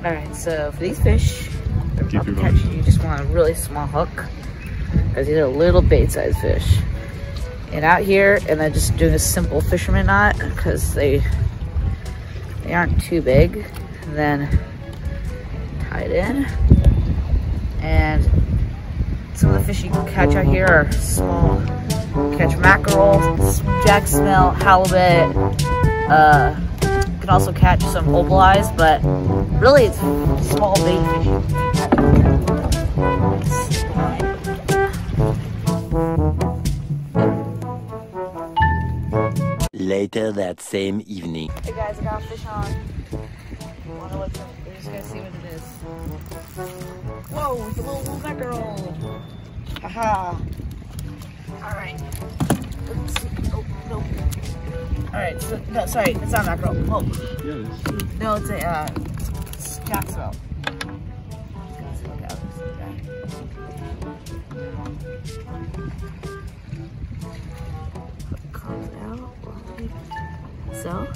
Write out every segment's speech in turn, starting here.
Alright, so for these fish, you just want a really small hook, because these are little bait-sized fish. And out here, and then just doing a simple fisherman knot, because they aren't too big. And then tie it in. And some of the fish you can catch out here are small. You catch mackerel, jack smelt, halibut. You can also catch some opal eyes, but really it's small bait fish. Later that same evening. Hey guys, I got a fish on. We're just gonna see what it is. Whoa, it's a little mackerel. Haha. Alright. Let's see. Oh, no. Alright, so, no, sorry, it's not mackerel. Oh. Yeah, no, it's a jack smelt. Look out. Carve it out. So,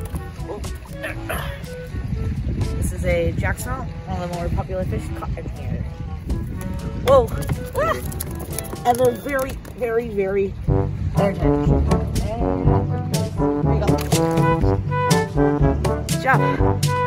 this is a jack smelt, one of the more popular fish caught in here. Whoa! Ah! And they're very, very, very energetic. There you go. Good job.